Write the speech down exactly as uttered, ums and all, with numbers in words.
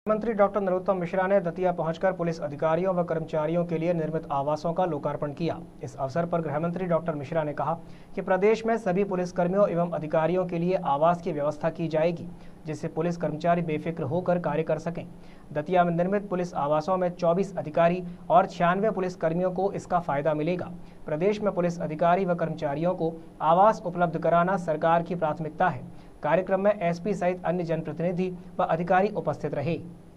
मंत्री डॉक्टर नरोत्तम मिश्रा ने दतिया पहुंचकर पुलिस अधिकारियों व कर्मचारियों के लिए निर्मित आवासों का लोकार्पण किया। इस अवसर पर गृह मंत्री डॉक्टर मिश्रा ने कहा कि प्रदेश में सभी पुलिसकर्मियों एवं अधिकारियों के लिए आवास की व्यवस्था की जाएगी, जिससे पुलिस कर्मचारी बेफिक्र होकर कार्य कर सकें। दतिया में निर्मित पुलिस आवासों में चौबीस अधिकारी और छियानवे पुलिस कर्मियों को इसका फायदा मिलेगा। प्रदेश में पुलिस अधिकारी व कर्मचारियों को आवास उपलब्ध कराना सरकार की प्राथमिकता है। कार्यक्रम में एसपी सहित अन्य जनप्रतिनिधि व अधिकारी उपस्थित रहे।